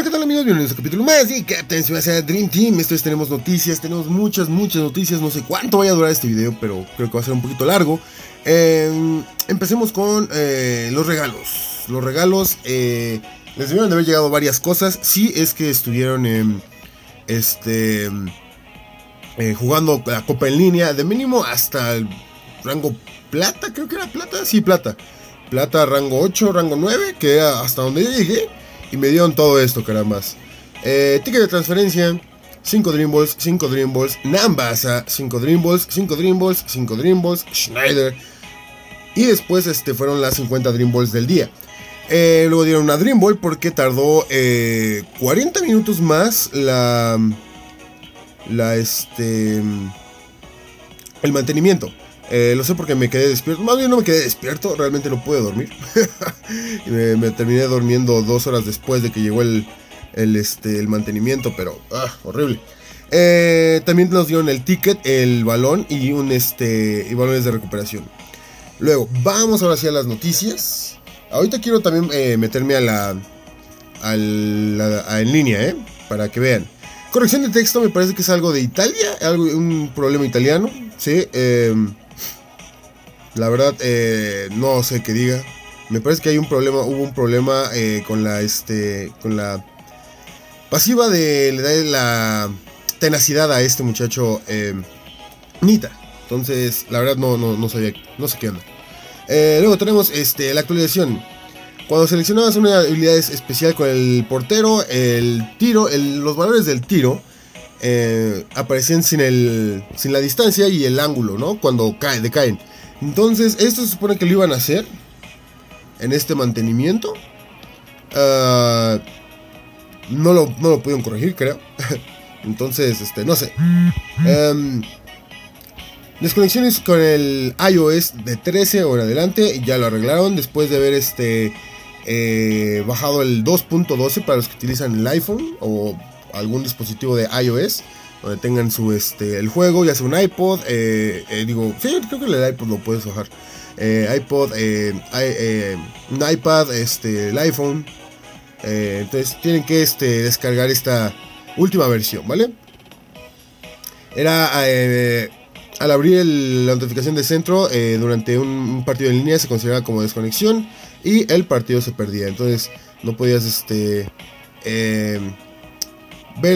Hola, ¿qué tal amigos? Bienvenidos a un capítulo más de Captain Tsubasa Dream Team. Esto es, tenemos noticias, tenemos muchas noticias. No sé cuánto vaya a durar este video, pero creo que va a ser un poquito largo. Empecemos con los regalos. Los regalos, les debieron de haber llegado varias cosas. Si es que estuvieron jugando la copa en línea, de mínimo hasta el rango plata, creo que era plata, sí, plata. Plata, rango 8, rango 9, que era hasta donde yo llegué. Y me dieron todo esto, caramba. Ticket de transferencia, 5 Dream Balls, 5 Dream Balls, Nambasa, 5 Dream Balls, 5 Dream Balls, 5 Dream Balls, Schneider. Y después fueron las 50 Dream Balls del día. Luego dieron una Dream Ball porque tardó 40 minutos más el mantenimiento. Lo sé porque me quedé despierto. Más bien no me quedé despierto, realmente no pude dormir. Y me terminé durmiendo 2 horas después de que llegó el mantenimiento, pero horrible. También nos dieron el ticket, el balón y y balones de recuperación. Luego, vamos ahora sí a las noticias. Ahorita quiero también meterme en línea, para que vean. Corrección de texto, me parece que es algo de Italia, un problema italiano, sí. La verdad, no sé qué diga. Me parece que hubo un problema con la pasiva de la tenacidad a este muchacho Nita. Entonces, la verdad no sabía, no sé qué onda. Luego tenemos la actualización. Cuando seleccionabas una habilidad especial con el portero, el tiro, los valores del tiro aparecían sin la distancia y el ángulo, ¿no? Cuando decaen. Entonces, esto se supone que lo iban a hacer en este mantenimiento. No lo pudieron corregir, creo. Entonces, no sé. Desconexiones con el iOS de 13 o en adelante ya lo arreglaron después de haber bajado el 2.12 para los que utilizan el iPhone o algún dispositivo de iOS donde tengan el juego, ya sea un iPod, sí, creo que el iPod lo puedes bajar, iPod, un iPad, el iPhone, entonces tienen que descargar esta última versión, ¿vale? Era, al abrir la notificación de centro, durante un partido en línea se consideraba como desconexión y el partido se perdía, entonces no podías, ver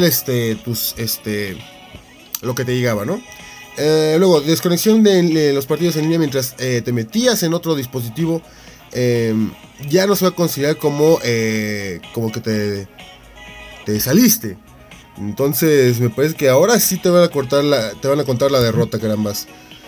lo que te llegaba, ¿no? Luego, desconexión de los partidos en línea mientras te metías en otro dispositivo, ya no se va a considerar como que te saliste. Entonces, me parece que ahora sí te van a contar la derrota, carambas.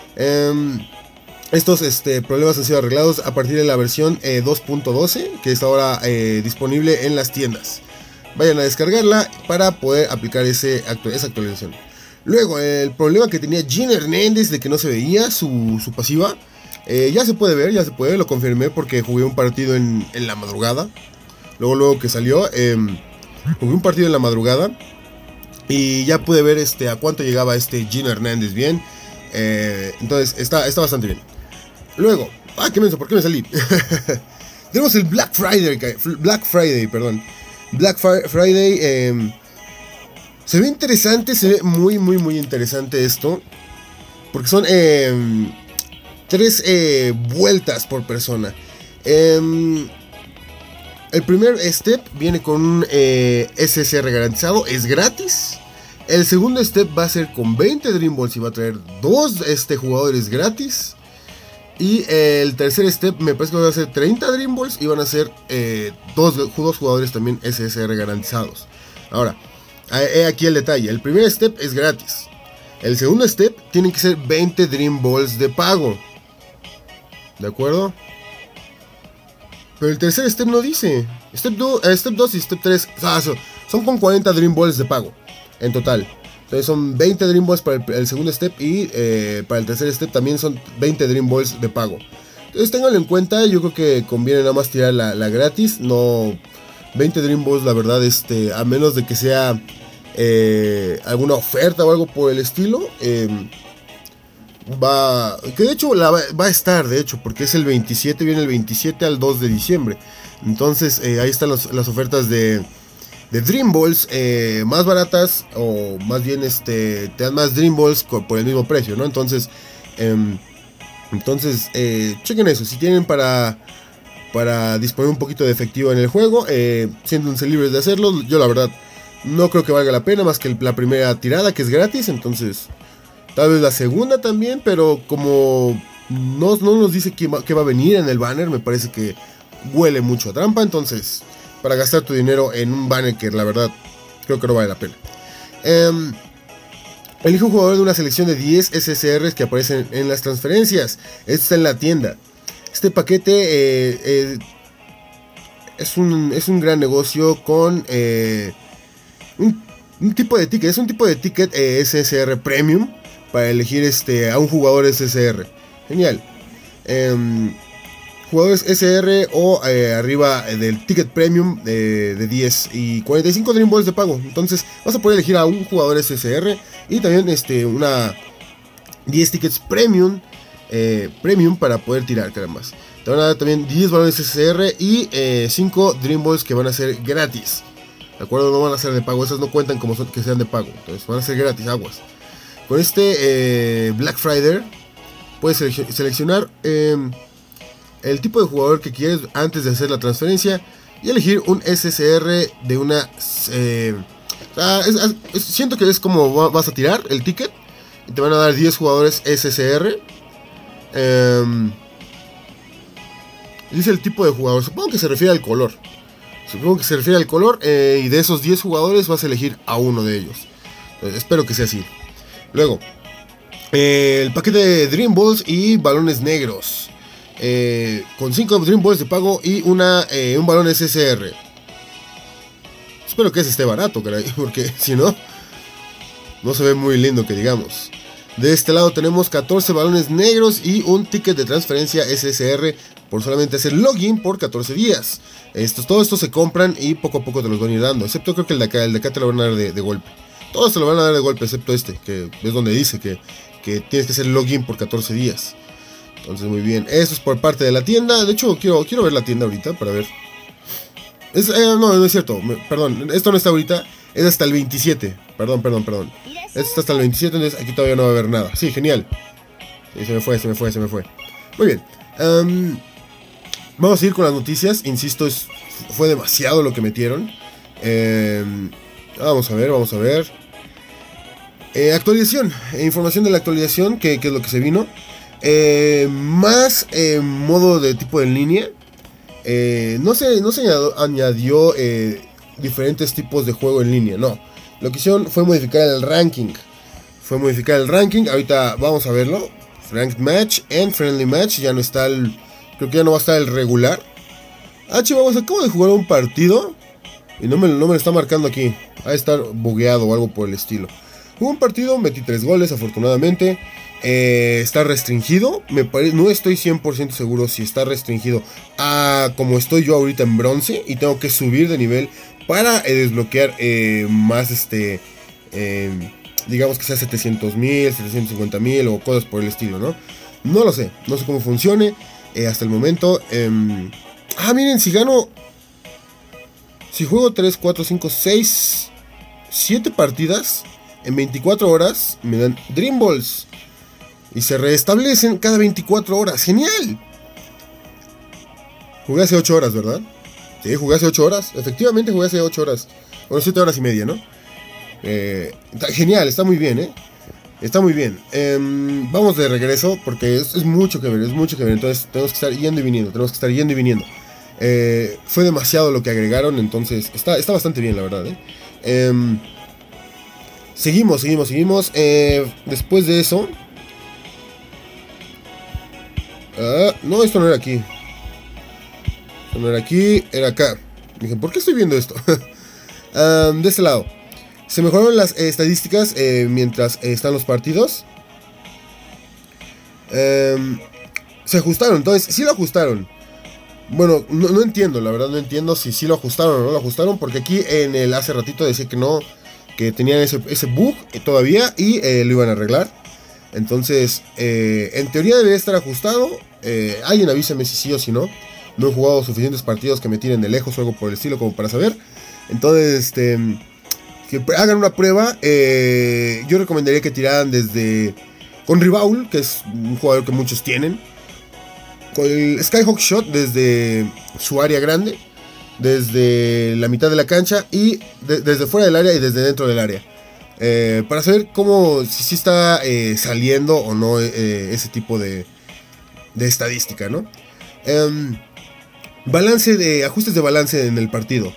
Estos problemas han sido arreglados a partir de la versión 2.12, que está ahora disponible en las tiendas. Vayan a descargarla para poder aplicar esa actualización. Luego, el problema que tenía Gene Hernández de que no se veía su pasiva, ya se puede ver, lo confirmé porque jugué un partido en la madrugada. Luego que salió, jugué un partido en la madrugada y ya pude ver a cuánto llegaba Gene Hernández bien. Entonces está bastante bien. Luego, qué menso, ¿por qué me salí? Tenemos el Black Friday, perdón. Black Friday, se ve interesante, se ve muy interesante esto, porque son 3 vueltas por persona. El primer step viene con un SSR garantizado, es gratis. El segundo step va a ser con 20 Dream Balls y va a traer 2 jugadores gratis. Y el tercer step me parece que va a ser 30 Dream Balls y van a ser 2 jugadores también SSR garantizados. Ahora, aquí el detalle. El primer step es gratis. El segundo step tiene que ser 20 Dream Balls de pago. ¿De acuerdo? Pero el tercer step no dice. Step 2 y step 3 son con 40 Dream Balls de pago en total. Entonces son 20 Dream Balls para el segundo step y para el tercer step también son 20 Dream Balls de pago. Entonces ténganlo en cuenta, yo creo que conviene nada más tirar la gratis, no 20 Dream Balls, la verdad, a menos de que sea alguna oferta o algo por el estilo, que de hecho va a estar, de hecho, porque es el 27, viene el 27 al 2 de diciembre. Entonces ahí están las ofertas de Dream Balls más baratas, o más bien te dan más Dream Balls por el mismo precio, ¿no? Entonces chequen eso. Si tienen para disponer un poquito de efectivo en el juego, siéntanse libres de hacerlo. Yo la verdad no creo que valga la pena más que la primera tirada, que es gratis. Entonces tal vez la segunda también, pero como no nos dice qué va a venir en el banner, me parece que huele mucho a trampa. Entonces, para gastar tu dinero en un banner que la verdad creo que no vale la pena. Elige un jugador de una selección de 10 SSRs que aparecen en las transferencias. Esto está en la tienda. Este paquete es un gran negocio con un tipo de ticket. Es un tipo de ticket SSR Premium para elegir a un jugador SSR. Genial. Jugadores SR o arriba del ticket premium de 10 y 45 Dream Balls de pago. Entonces vas a poder elegir a un jugador SSR y también una 10 tickets premium para poder tirar, caramba. Te van a dar también 10 balones SSR y 5 Dream Balls que van a ser gratis. ¿De acuerdo? No van a ser de pago, esas no cuentan como que sean de pago. Entonces van a ser gratis, aguas. Con Black Friday puedes seleccionar el tipo de jugador que quieres antes de hacer la transferencia y elegir un SSR de una... siento que es como vas a tirar el ticket y te van a dar 10 jugadores SSR. Dice el tipo de jugador, supongo que se refiere al color. Y de esos 10 jugadores vas a elegir a uno de ellos. Entonces, espero que sea así. Luego, el paquete de Dream Balls y balones negros. Con 5 Dream Balls de pago y un balón SSR. Espero que ese esté barato, caray, porque si no, no se ve muy lindo que digamos. De este lado tenemos 14 balones negros y un ticket de transferencia SSR por solamente hacer login por 14 días. Todos estos se compran y poco a poco te los van a ir dando. Excepto creo que el de acá te lo van a dar de golpe. Todos te lo van a dar de golpe, excepto que es donde dice que tienes que hacer login por 14 días. Entonces muy bien, eso es por parte de la tienda. De hecho quiero ver la tienda ahorita para ver. No es cierto, perdón, esto no está ahorita. Es hasta el 27, perdón. Esto está hasta el 27, entonces aquí todavía no va a haber nada. Sí, genial. Sí, se me fue. Muy bien, vamos a ir con las noticias. Insisto, fue demasiado lo que metieron. Vamos a ver. Actualización, información de la actualización, que es lo que se vino. Más modo de tipo en línea. No se añadió diferentes tipos de juego en línea, no. Lo que hicieron fue modificar el ranking. Ahorita vamos a verlo. Ranked Match and Friendly Match. Ya no está creo que ya no va a estar el regular. Vamos, acabo de jugar un partido y no me lo está marcando aquí. Va a estar bugueado o algo por el estilo. Jugué un partido, metí 3 goles afortunadamente. Está restringido. No estoy 100% seguro si está restringido a como estoy yo ahorita en bronce. Y tengo que subir de nivel para desbloquear más digamos que sea 700,000, 750,000 o cosas por el estilo, ¿no? No lo sé, no sé cómo funcione hasta el momento. Miren, si juego 3, 4, 5, 6, 7 partidas en 24 horas, me dan Dream Balls. Y se restablecen cada 24 horas. ¡Genial! Jugué hace 8 horas, ¿verdad? Sí, jugué hace 8 horas. Efectivamente jugué hace 8 horas. Bueno, 7 horas y media, ¿no? Genial, está muy bien, Está muy bien. Vamos de regreso porque es mucho que ver, Entonces tenemos que estar yendo y viniendo. Fue demasiado lo que agregaron, entonces está bastante bien, la verdad, Seguimos. Después de eso... no, esto no era aquí. Era acá. Dije, ¿por qué estoy viendo esto? De este lado. Se mejoraron las estadísticas mientras están los partidos. Se ajustaron, entonces sí lo ajustaron. Bueno, no entiendo, la verdad no entiendo si lo ajustaron o no lo ajustaron. Porque aquí en el hace ratito decía que no, que tenían ese bug todavía y lo iban a arreglar. Entonces, en teoría debería estar ajustado. Alguien avísame si sí o si no. No he jugado suficientes partidos que me tiren de lejos o algo por el estilo como para saber. Entonces, que hagan una prueba. Yo recomendaría que tiraran desde con Ribaul, que es un jugador que muchos tienen. Con el Skyhawk Shot desde su área grande, desde la mitad de la cancha y desde fuera del área y desde dentro del área. Para saber cómo, si está saliendo o no ese tipo de estadística, ¿no? Ajustes de balance en el partido.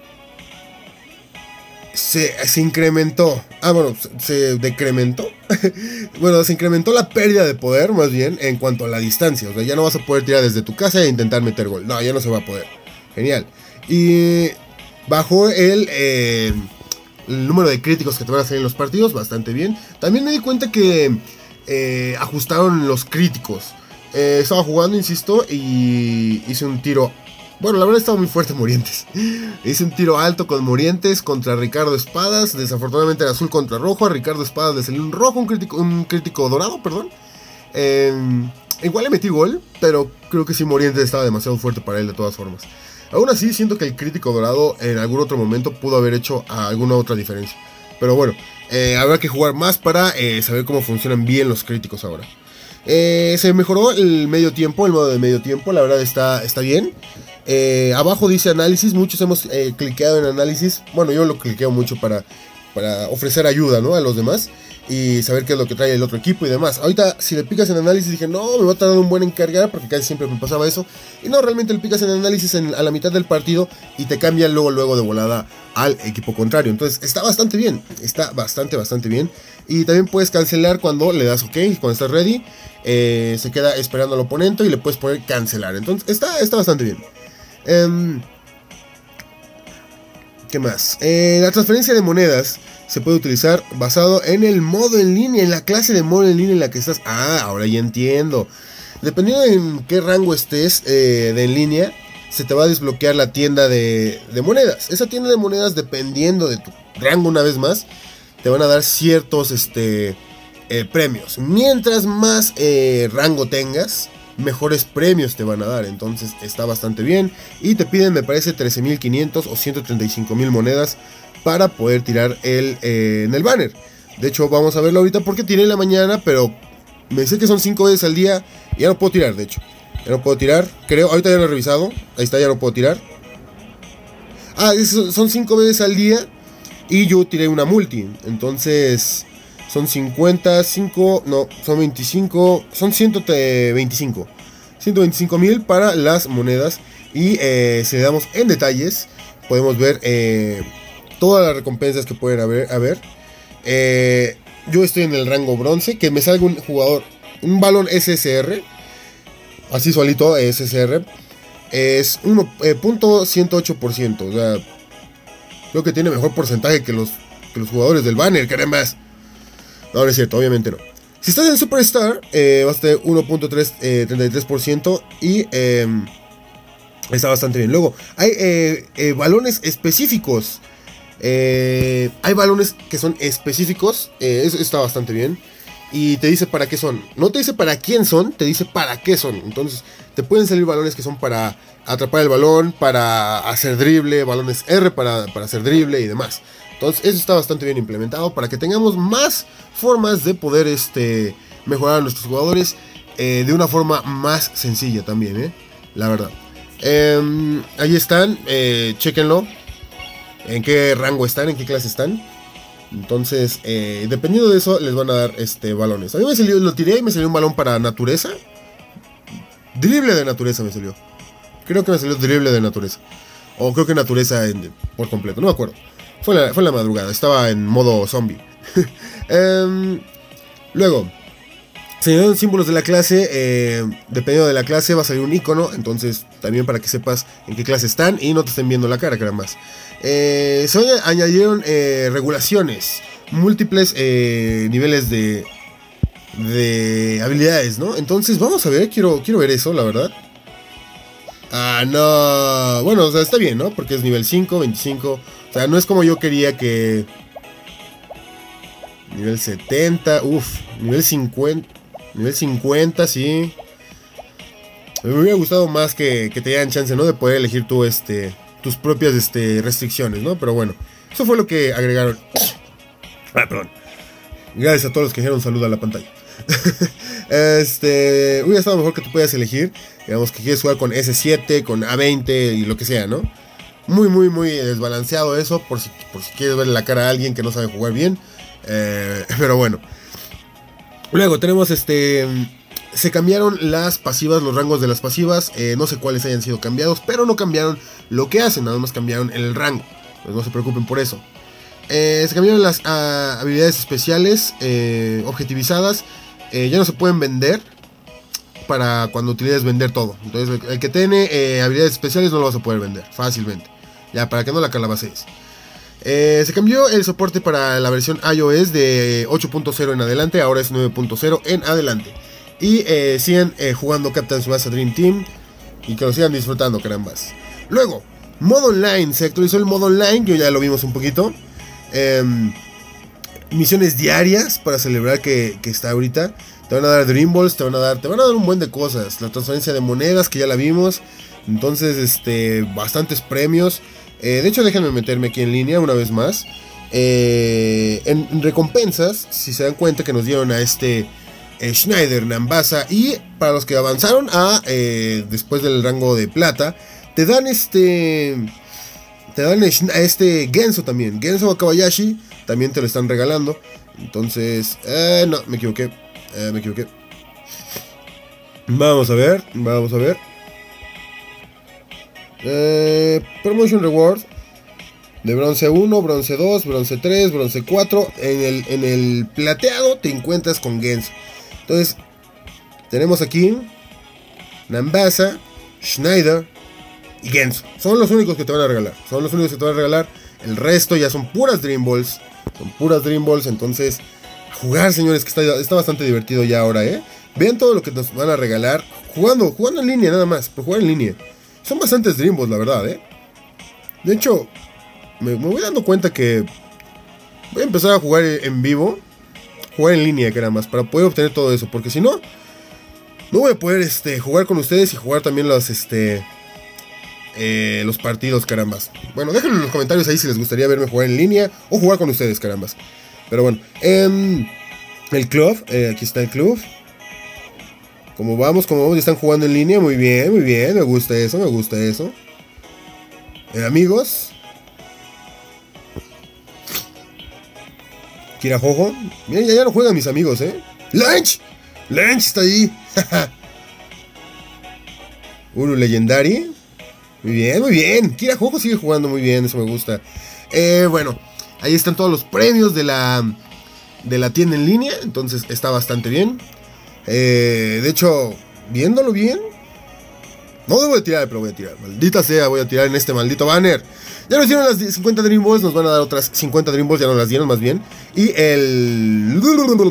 Se incrementó. Se decrementó. Bueno, se incrementó la pérdida de poder, más bien, en cuanto a la distancia. O sea, ya no vas a poder tirar desde tu casa e intentar meter gol. No, ya no se va a poder. Genial. Y bajó el número de críticos que te van a hacer en los partidos. Bastante bien. También me di cuenta que ajustaron los críticos. Estaba jugando, insisto, y hice un tiro. Bueno, la verdad estaba muy fuerte Morientes. Hice un tiro alto con Morientes contra Ricardo Espadas. Desafortunadamente era azul contra rojo. A Ricardo Espadas le salió un rojo, un crítico dorado, perdón. Igual le metí gol, pero creo que sí Morientes estaba demasiado fuerte para él de todas formas. Aún así siento que el crítico dorado en algún otro momento pudo haber hecho alguna otra diferencia. Pero bueno, habrá que jugar más para saber cómo funcionan bien los críticos ahora. Se mejoró el medio tiempo, el modo de medio tiempo, la verdad está bien. Abajo dice análisis, muchos hemos cliqueado en análisis. Bueno, yo lo cliqueo mucho para ofrecer ayuda, ¿no?, a los demás y saber qué es lo que trae el otro equipo y demás. Ahorita si le picas en análisis dije, no, me va a tardar un buen en cargar, porque casi siempre me pasaba eso. Y no, realmente le picas en análisis a la mitad del partido y te cambia luego de volada al equipo contrario. Entonces está bastante bien, está bastante bien. Y también puedes cancelar cuando le das OK, cuando estás ready. Se queda esperando al oponente y le puedes poner cancelar. Entonces está bastante bien. ¿Qué más? La transferencia de monedas se puede utilizar basado en el modo en línea, en la clase de modo en línea en la que estás. Ahora ya entiendo. Dependiendo en qué rango estés de en línea, se te va a desbloquear la tienda de monedas. Esa tienda de monedas, dependiendo de tu rango, una vez más, te van a dar ciertos premios. Mientras más rango tengas, mejores premios te van a dar. Entonces está bastante bien. Y te piden, me parece, 13.500 o 135.000 monedas para poder tirar en el banner. De hecho, vamos a verlo ahorita porque tiré en la mañana, pero me dice que son 5 veces al día y ya no puedo tirar, de hecho. Ya no puedo tirar, creo. Ahorita ya lo he revisado. Ahí está, ya no puedo tirar. Son 5 veces al día y yo tiré una multi. Entonces son 55, no, son 25, son 125.000 para las monedas. Y si le damos en detalles, podemos ver todas las recompensas que pueden haber. Yo estoy en el rango bronce, que me salga un jugador, un balón SSR, así solito, SSR, es 1.108%, o sea, creo que tiene mejor porcentaje que los jugadores del banner, carambas. No es cierto, obviamente no. Si estás en Superstar, vas a tener 1.33% y está bastante bien. Luego, hay balones específicos. Hay balones que son específicos. Eso está bastante bien. Y te dice para qué son. No te dice para quién son, te dice para qué son. Entonces te pueden salir balones que son para atrapar el balón, para hacer drible, balones R para hacer drible y demás. Entonces eso está bastante bien implementado para que tengamos más formas de poder mejorar a nuestros jugadores de una forma más sencilla también, la verdad. Ahí están, chequenlo. En qué rango están, en qué clase están. Entonces, dependiendo de eso, les van a dar balones. A mí me salió, lo tiré y me salió un balón para naturaleza. Drible de naturaleza me salió. Creo que me salió drible de naturaleza. O creo que naturaleza por completo, no me acuerdo. Fue en la madrugada, estaba en modo zombie. Luego, señalando símbolos de la clase, dependiendo de la clase va a salir un icono. Entonces, también para que sepas en qué clase están y no te estén viendo la cara, carambas. Se añadieron regulaciones, múltiples niveles de habilidades, ¿no? Entonces vamos a ver, quiero ver eso, la verdad. No, bueno, o sea, está bien, ¿no? Porque es nivel 5, 25. O sea, no es como yo quería que... Nivel 70, nivel 50. Nivel 50, sí. Me hubiera gustado más que te dieran chance, ¿no? De poder elegir tú tus propias restricciones, ¿no? Pero bueno, eso fue lo que agregaron. Perdón. Gracias a todos los que dijeron salud a la pantalla. Hubiera estado mejor que tú puedas elegir, digamos que quieres jugar con S7, con A20 y lo que sea, ¿no? Muy, muy, muy desbalanceado eso, por si quieres verle la cara a alguien que no sabe jugar bien. Pero bueno. Luego tenemos se cambiaron las pasivas, los rangos de las pasivas. No sé cuáles hayan sido cambiados, pero no cambiaron lo que hacen, nada más cambiaron el rango. Pues no se preocupen por eso. Se cambiaron las habilidades especiales objetivizadas. Ya no se pueden vender para cuando utilices vender todo. Entonces el que tiene habilidades especiales no lo vas a poder vender fácilmente. Ya, para que no la calabacees. Se cambió el soporte para la versión iOS de 8.0 en adelante. Ahora es 9.0 en adelante. Y sigan jugando Captain Tsubasa Dream Team. Y que lo sigan disfrutando, carambas. Luego, modo online. Se actualizó el modo online, que ya lo vimos un poquito. Misiones diarias para celebrar que está ahorita. Te van a dar Dream Balls, te van a dar un buen de cosas. La transferencia de monedas, que ya la vimos. Entonces, bastantes premios. De hecho, déjenme meterme aquí en línea una vez más. En recompensas, si se dan cuenta que nos dieron a Schneider, Nambasa. Y para los que avanzaron después del rango de plata, te dan Genso también. Genso Wakabayashi también te lo están regalando. Entonces, no, me equivoqué. Vamos a ver. Promotion Reward de bronce 1, bronce 2, bronce 3, bronce 4. En el plateado te encuentras con Genso. Entonces, tenemos aquí Nambasa, Schneider y Genso. Son los únicos que te van a regalar. El resto ya son puras Dream Balls. Entonces, a jugar, señores, que está bastante divertido ya ahora, Vean todo lo que nos van a regalar. Jugando en línea nada más. Por jugar en línea. Son bastantes Dream Balls, la verdad, De hecho, me voy dando cuenta que voy a empezar a jugar en vivo. Jugar en línea, que era más, para poder obtener todo eso. Porque si no, no voy a poder jugar con ustedes y jugar también los partidos, carambas. Bueno, déjenlo en los comentarios ahí si les gustaría verme jugar en línea o jugar con ustedes, carambas. Pero bueno, el club, aquí está el club. Como vamos, ya están jugando en línea. Muy bien, me gusta eso. Amigos. Kirajojo. Miren, ya no juegan mis amigos, Lunch está ahí. Uru Legendary. Muy bien. Kirajojo sigue jugando muy bien, eso me gusta. Bueno, ahí están todos los premios de la tienda en línea. Entonces está bastante bien. De hecho, viéndolo bien, no debo de tirar, pero voy a tirar. Maldita sea, voy a tirar en este maldito banner. Ya nos dieron las 50 Dream Balls, nos van a dar otras 50 Dream Balls, ya nos las dieron más bien. Y el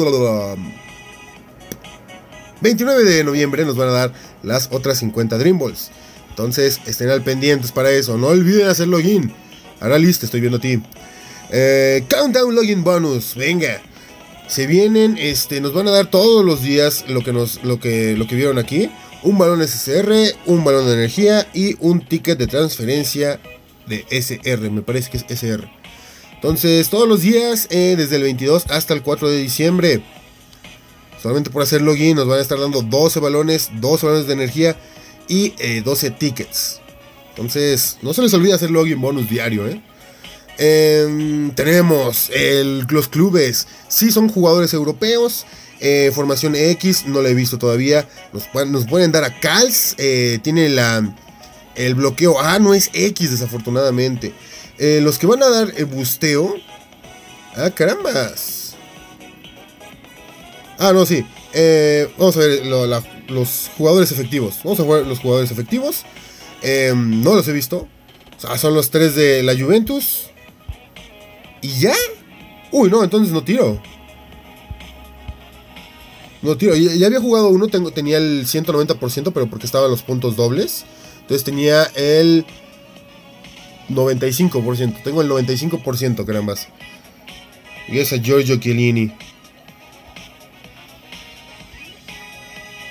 29 de noviembre nos van a dar las otras 50 Dream Balls. Entonces, estén al pendientes para eso. No olviden hacer login. Ahora listo, estoy viendo a ti. Countdown Login Bonus, venga. Se vienen, nos van a dar todos los días lo que vieron aquí. Un balón SSR, un balón de energía y un ticket de transferencia de SR. Me parece que es SR. Entonces, todos los días, desde el 22 hasta el 4 de diciembre. Solamente por hacer login nos van a estar dando 12 balones de energía y 12 tickets. Entonces, no se les olvide hacer login bonus diario, Tenemos los clubes. Sí, son jugadores europeos. Formación X, no la he visto todavía. Nos pueden dar a Cals. Tiene el bloqueo. No es X, desafortunadamente. Los que van a dar el busteo. Carambas. No, sí. Vamos a ver los jugadores efectivos. Vamos a jugar los jugadores efectivos. No los he visto. O sea, son los 3 de la Juventus. ¿Y ya? Uy, no, entonces no tiro. Ya había jugado uno, tenía el 190%, pero porque estaban los puntos dobles. Entonces tenía el 95%. Tengo el 95%, carambas. Y es a Giorgio Chiellini.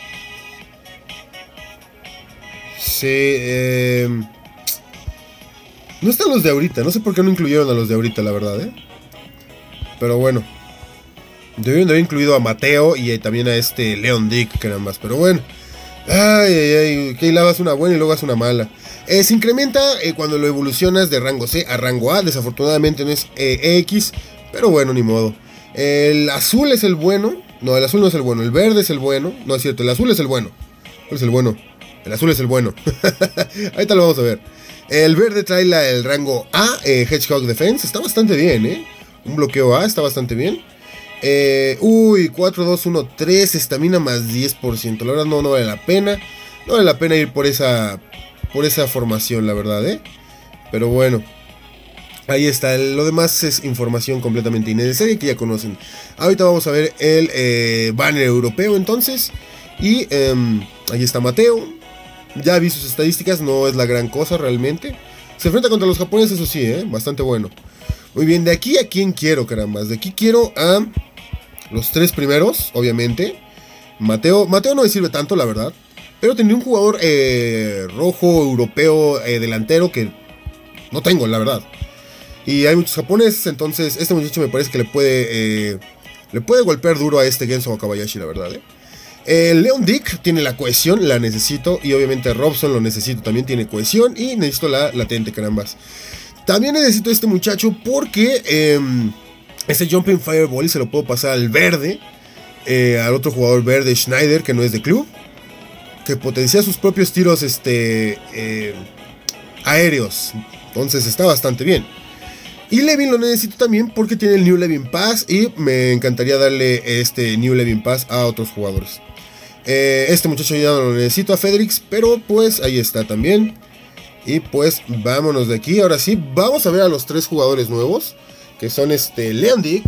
Sí, No están los de ahorita, no sé por qué no incluyeron a los de ahorita, la verdad, Pero bueno. Debieron de haber incluido a Mateo y también a este Leon Dick, que eran más, pero bueno. Ay, que hilabas una buena y luego haces una mala. Se incrementa cuando lo evolucionas de rango C a rango A. Desafortunadamente no es EX, pero bueno, ni modo. El azul es el bueno. No, el azul no es el bueno. El verde es el bueno. No es cierto, el azul es el bueno. ¿Cuál es el bueno? El azul es el bueno. Ahorita lo vamos a ver. El verde trae el rango A, Hedgehog Defense. Está bastante bien, Un bloqueo A, está bastante bien. 4, 2, 1, 3. Estamina más 10%. La verdad no vale la pena. No vale la pena ir por esa formación, la verdad, Pero bueno. Ahí está, lo demás es información completamente innecesaria que ya conocen. Ahorita vamos a ver el banner europeo entonces. Y ahí está Mateo. Ya vi sus estadísticas, no es la gran cosa realmente. Se enfrenta contra los japoneses, eso sí, bastante bueno. Muy bien, de aquí a quién quiero, carambas. De aquí quiero a los 3 primeros, obviamente. Mateo no me sirve tanto, la verdad. Pero tenía un jugador rojo, europeo, delantero que no tengo, la verdad. Y hay muchos japoneses, entonces este muchacho me parece que le puede golpear duro a este Genso Wakabayashi, la verdad, Leon Dick tiene la cohesión, la necesito. Y obviamente Robson lo necesito, también tiene cohesión. Y necesito la latente, carambas. También necesito a este muchacho porque ese Jumping Fireball se lo puedo pasar al verde, al otro jugador verde, Schneider, que no es de club, que potencia sus propios tiros aéreos. Entonces está bastante bien. Y Levin lo necesito también porque tiene el New Levin Pass. Y me encantaría darle este New Levin Pass a otros jugadores. Este muchacho ya no lo necesito, a Fedrix, pero pues ahí está también. Y pues vámonos de aquí. Ahora sí, vamos a ver a los 3 jugadores nuevos, que son Leon Dick,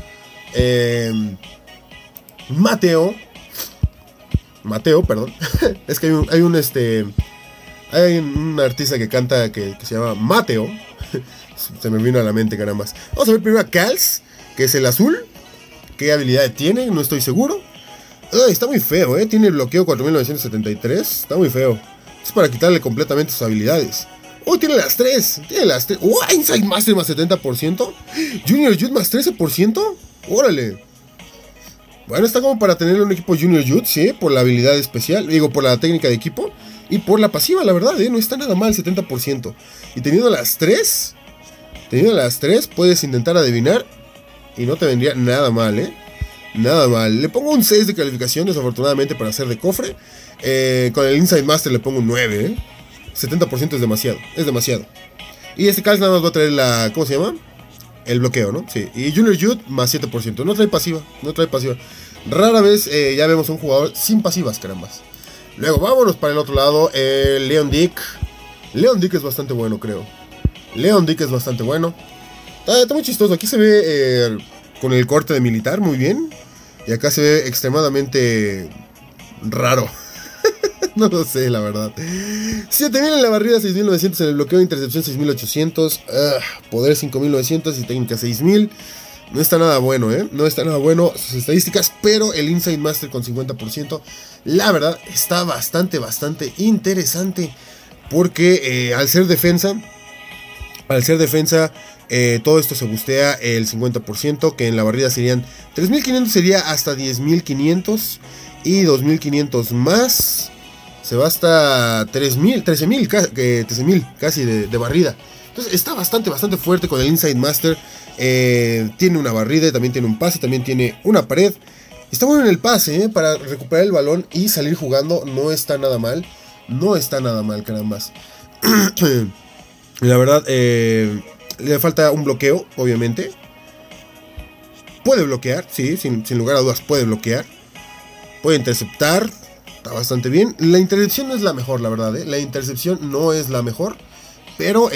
Mateo, perdón. Es que hay un artista que canta que se llama Mateo. Se me vino a la mente, carambas. Vamos a ver primero a Kals, que es el azul. ¿Qué habilidad tiene? No estoy seguro. Está muy feo, Tiene bloqueo 4973. Está muy feo. Es para quitarle completamente sus habilidades. Tiene las 3. Inside Master más 70%. Junior Youth más 13%. Órale. Bueno, está como para tener un equipo Junior Youth, sí, por la habilidad especial. Digo, por la técnica de equipo. Y por la pasiva, la verdad, no está nada mal, 70%. Y teniendo las 3, puedes intentar adivinar. Y no te vendría nada mal, Nada mal. Le pongo un 6 de calificación, desafortunadamente, para hacer de cofre. Con el Inside Master le pongo un 9, 70% es demasiado. Es demasiado. Y este Kals nada más va a traer la... ¿Cómo se llama? El bloqueo, ¿no? Sí. Y Junior Youth más 7%. No trae pasiva. Rara vez ya vemos un jugador sin pasivas, carambas. Luego vámonos para el otro lado. Leon Dick. Leon Dick es bastante bueno, creo. Está muy chistoso. Aquí se ve con el corte de militar, muy bien. Y acá se ve extremadamente raro. No lo sé, la verdad. 7000 en la barrida, 6900 en el bloqueo, intercepción 6800, poder 5900 y técnica 6000. No está nada bueno, No está nada bueno sus estadísticas, pero el Inside Master con 50%, la verdad, está bastante interesante. Porque al ser defensa, todo esto se bustea el 50%, que en la barrida serían 3500, sería hasta 10500 y 2500 más. Se va hasta 13.000 casi de barrida. Entonces está bastante fuerte con el Inside Master. Tiene una barrida, también tiene un pase, también tiene una pared. Está bueno en el pase, para recuperar el balón y salir jugando. No está nada mal, carambas. La verdad, le falta un bloqueo, obviamente. Puede bloquear, sí, sin lugar a dudas puede bloquear. Puede interceptar. Está bastante bien. La intercepción no es la mejor, la verdad, La intercepción no es la mejor. Pero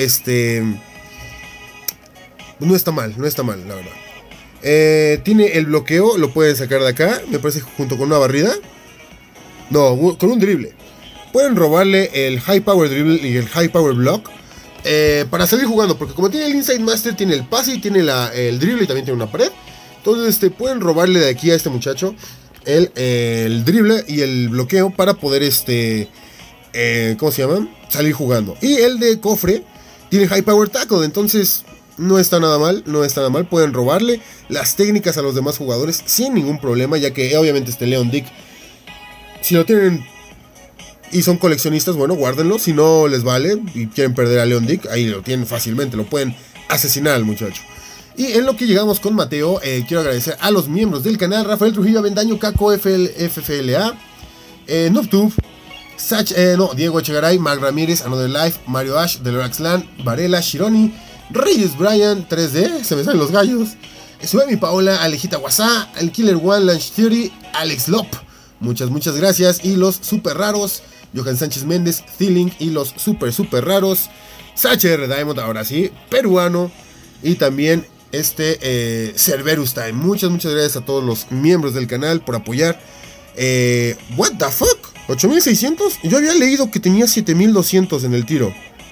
no está mal, la verdad. Tiene el bloqueo, lo pueden sacar de acá. Me parece junto con una barrida. No, con un drible. Pueden robarle el High Power Dribble y el High Power Block para salir jugando. Porque como tiene el Inside Master, tiene el pase y tiene el drible y también tiene una pared. Entonces pueden robarle de aquí a este muchacho el drible y el bloqueo para poder ¿cómo se llama? Salir jugando. Y el de cofre tiene High Power Tackle, entonces no está nada mal, no está nada mal. Pueden robarle las técnicas a los demás jugadores sin ningún problema, ya que obviamente este Leon Dick, si lo tienen y son coleccionistas, bueno, guárdenlo. Si no les vale y quieren perder a Leon Dick, ahí lo tienen fácilmente, lo pueden asesinar al muchacho. Y en lo que llegamos con Mateo, quiero agradecer a los miembros del canal: Rafael Trujillo, Avendaño, Caco, FFLA, NoobTube, Diego Echegaray, Mark Ramírez, Another Life, Mario Ash, Deloraxlan, Varela, Shironi, Reyes Brian, 3D, se me salen los gallos, Suemi Paola, Alejita Guasá, El Killer One, Lunch Theory, Alex Lop, muchas gracias. Y los super raros, Johan Sánchez Méndez, Thielink, y los super raros, Sacher Diamond, ahora sí, peruano, y también Cerberus Time. Muchas gracias a todos los miembros del canal por apoyar. What the fuck, 8600, yo había leído que tenía 7200 en el tiro.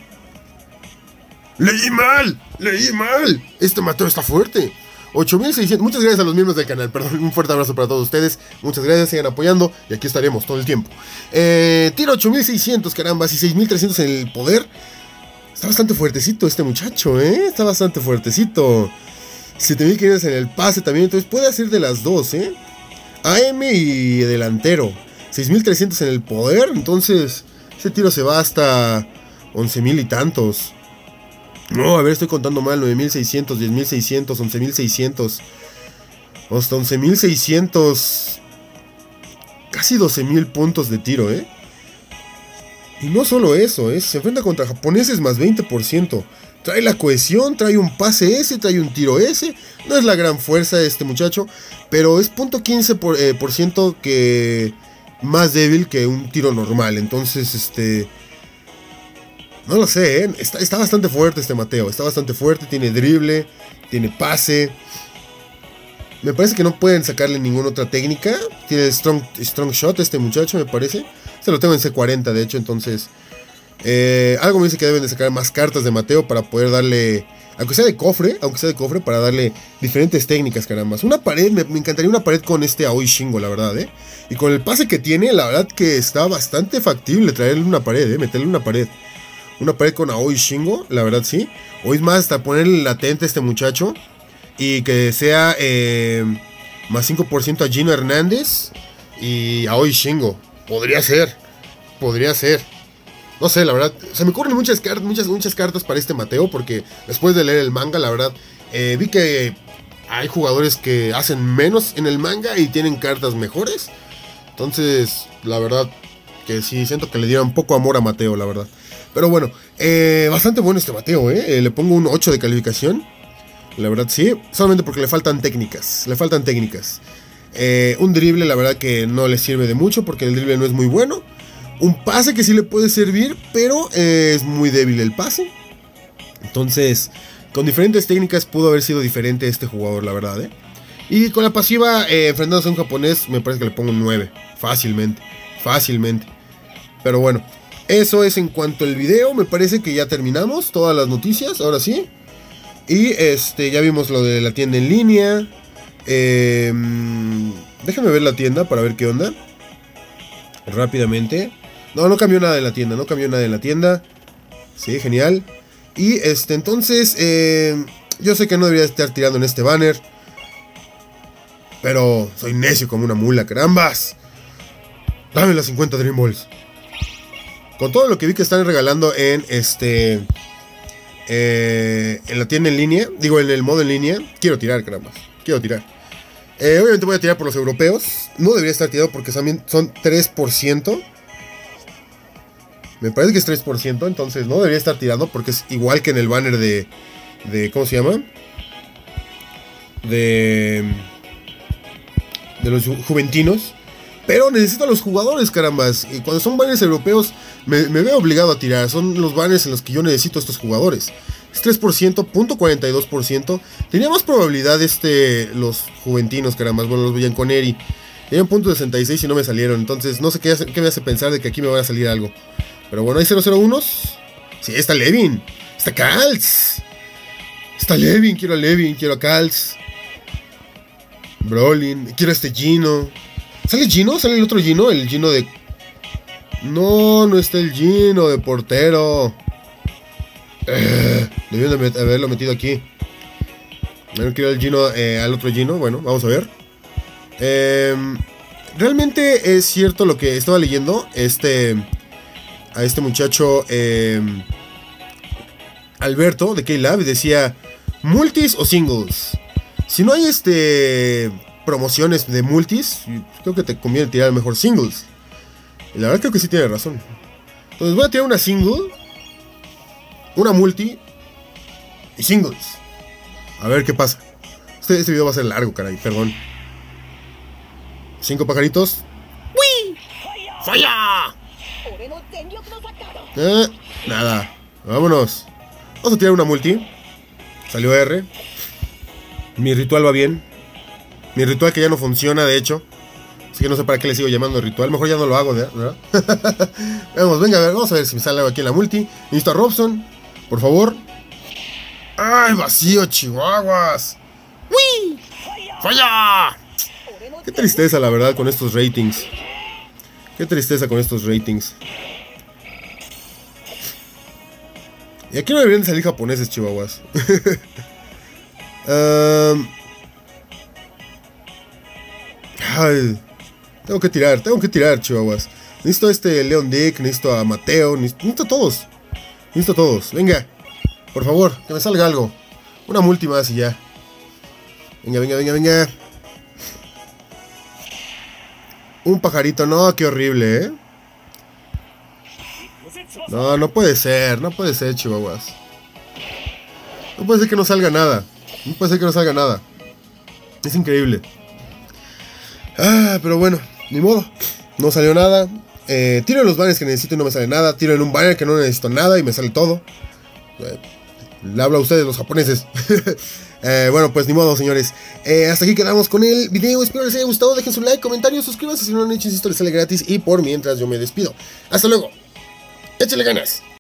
Leí mal. Este Mateo está fuerte. 8600, muchas gracias a los miembros del canal, perdón, un fuerte abrazo para todos ustedes, muchas gracias, sigan apoyando y aquí estaremos todo el tiempo. Tiro 8600, caramba, y 6300 en el poder. Está bastante fuertecito este muchacho, está bastante fuertecito. 7500 en el pase también, entonces puede hacer de las dos, AM y delantero. 6300 en el poder, entonces ese tiro se va hasta 11000 y tantos. No, a ver, estoy contando mal. 9600, 10600, 11600, hasta 11600. Casi 12000 puntos de tiro, Y no solo eso, se enfrenta contra japoneses más 20%. Trae la cohesión, trae un pase S, trae un tiro S. No es la gran fuerza de este muchacho, pero es .15% que más débil que un tiro normal. Entonces, no lo sé, está bastante fuerte este Mateo. Está bastante fuerte, tiene drible, tiene pase. Me parece que no pueden sacarle ninguna otra técnica. Tiene strong shot este muchacho, me parece. Se lo tengo en C40, de hecho, entonces algo me dice que deben de sacar más cartas de Mateo para poder darle, aunque sea de cofre, para darle diferentes técnicas, carambas. Una pared, me encantaría una pared con Aoi Shingo, la verdad, Y con el pase que tiene, la verdad que está bastante factible traerle una pared, meterle una pared. Una pared con Aoi Shingo, la verdad sí. O es más, hasta ponerle latente a este muchacho y que sea más 5% a Gino Hernández y Aoi Shingo. Podría ser. No sé, la verdad, se me ocurren muchas cartas para este Mateo, porque después de leer el manga, la verdad, vi que hay jugadores que hacen menos en el manga y tienen cartas mejores. Entonces, la verdad, que sí, siento que le dieron poco amor a Mateo, la verdad. Pero bueno, bastante bueno este Mateo, le pongo un 8 de calificación. La verdad sí, solamente porque le faltan técnicas. Un drible, la verdad que no le sirve de mucho, porque el drible no es muy bueno. Un pase que sí le puede servir, pero es muy débil el pase. Entonces, con diferentes técnicas pudo haber sido diferente este jugador, la verdad, Y con la pasiva, enfrentándose a un japonés, me parece que le pongo un 9. Fácilmente. Pero bueno, eso es en cuanto al video. Me parece que ya terminamos todas las noticias, ahora sí. Y ya vimos lo de la tienda en línea. Déjame ver la tienda para ver qué onda. Rápidamente. No cambió nada en la tienda. Sí, genial. Y entonces, yo sé que no debería estar tirando en este banner, pero soy necio como una mula, carambas. Dame las 50 Dream Balls. Con todo lo que vi que están regalando en en la tienda en línea, digo en el modo en línea, quiero tirar, carambas. Obviamente voy a tirar por los europeos. No debería estar tirado porque también son 3%. Me parece que es 3%, entonces no debería estar tirando porque es igual que en el banner de ¿cómo se llama? De los juventinos. Pero necesito a los jugadores, carambas. Y cuando son banners europeos me veo obligado a tirar. Son los banners en los que yo necesito a estos jugadores. Es 3%, .42%. Tenía más probabilidad los juventinos, carambas. Bueno, los Bianconeri. Tenían .66 y no me salieron. Entonces no sé qué me hace pensar de que aquí me va a salir algo. Pero bueno, hay 001s. Sí, está Levin. Está Kals. Está Levin. Quiero a Levin. Quiero a Kals. Brolin. Quiero a Gino. ¿Sale Gino? ¿Sale el otro Gino? El Gino de... No está el Gino de portero. Debieron de haberlo metido aquí. No quiero el Gino, al otro Gino. Bueno, vamos a ver. Realmente es cierto lo que estaba leyendo. A este muchacho Alberto de K-Lab decía: multis o singles. Si no hay promociones de multis, creo que te conviene tirar mejor singles. Y la verdad creo que sí tiene razón. Entonces voy a tirar una single, una multi y singles. A ver qué pasa. Este video va a ser largo, caray, perdón. 5 pajaritos. ¡Uy! ¡Falla! Nada. Vámonos. Vamos a tirar una multi. Salió R. Mi ritual va bien. Mi ritual que ya no funciona, de hecho. Así que no sé para qué le sigo llamando ritual. Mejor ya no lo hago, ¿verdad? Vamos, venga, a ver, vamos a ver si me sale algo aquí en la multi. Necesito a Robson, por favor. ¡Ay, vacío, chihuahuas! ¡Uy! ¡Falla! Qué tristeza, la verdad, con estos ratings. Qué tristeza con estos ratings. Y aquí no deberían de salir japoneses, chihuahuas. Ay, tengo que tirar, chihuahuas. Necesito Leon Dick, necesito a Mateo, necesito a todos. Necesito a todos, venga. Por favor, que me salga algo. Una multi más y ya. Venga. Un pajarito, no, qué horrible, No puede ser, chihuahuas. No puede ser que no salga nada. Es increíble. Pero bueno, ni modo. No salió nada. Tiro en los banners que necesito y no me sale nada. Tiro en un banner que no necesito nada y me sale todo. Le hablo a ustedes, los japoneses. Bueno, pues ni modo, señores. Hasta aquí quedamos con el video. Espero les haya gustado. Dejen su like, comentario, suscríbanse si no lo han hecho. Insisto, les sale gratis. Y por mientras yo me despido. Hasta luego. Échale ganas.